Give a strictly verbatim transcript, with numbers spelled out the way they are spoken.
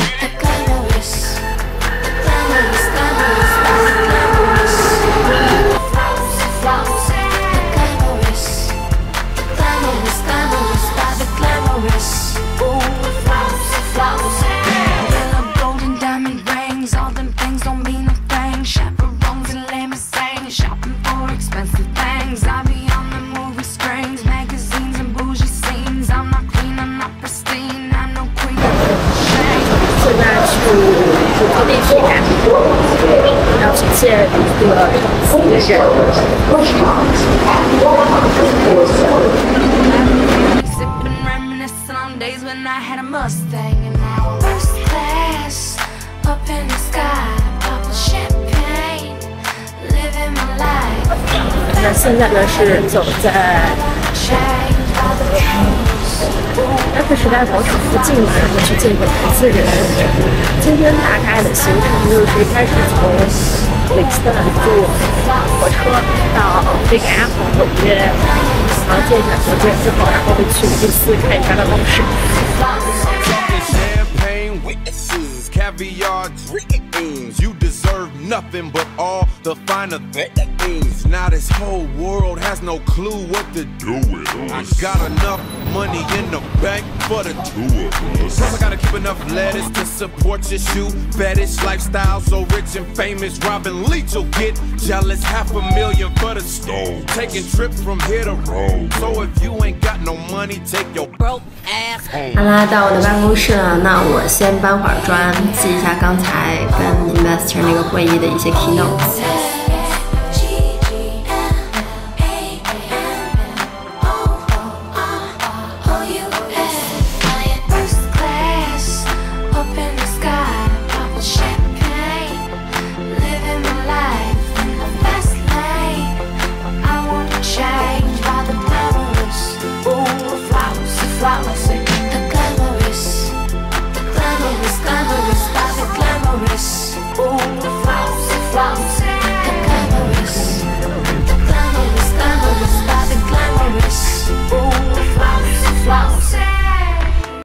坐地铁，要去见一个新的那现在呢是走在安福时代广场附近嘛，然后去见一个投资人。今天大概的行程就是一开始从林斯顿坐火车到这个 Apple 纽约，然后见一下投资人之后，然后会去第四看一下办公室。 Caviar dreams, you deserve nothing but all the finer things. Now this whole world has no clue what to do with us. I got enough money in the bank for the two of us. Plus I gotta keep enough lettuce to support your shoe fetish lifestyle. So rich and famous, Robin Leach will get jealous. Half a million for the stove. Taking trips from here to Rome. So if you ain't got no money, take your broke ass home. 好啦，到我的办公室了，那我先搬会儿砖，记一下刚才跟 investor 那个会议的一些 keynotes。